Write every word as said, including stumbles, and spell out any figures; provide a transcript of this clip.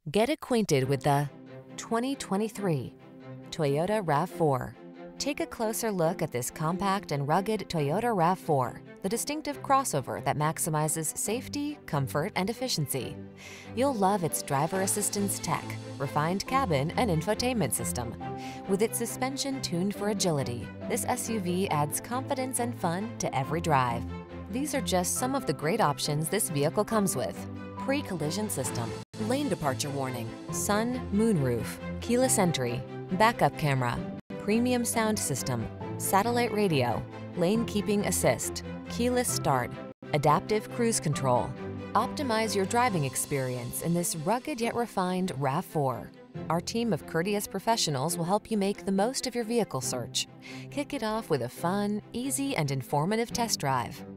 Get acquainted with the twenty twenty-three Toyota RAV four. Take a closer look at this compact and rugged Toyota RAV four, the distinctive crossover that maximizes safety, comfort, and efficiency. You'll love its driver assistance tech, refined cabin, and infotainment system. With its suspension tuned for agility, this S U V adds confidence and fun to every drive. These are just some of the great options this vehicle comes with: pre-collision system, lane departure warning, sun, moonroof, keyless entry, backup camera, premium sound system, satellite radio, lane keeping assist, keyless start, adaptive cruise control. Optimize your driving experience in this rugged yet refined RAV four. Our team of courteous professionals will help you make the most of your vehicle search. Kick it off with a fun, easy, and informative test drive.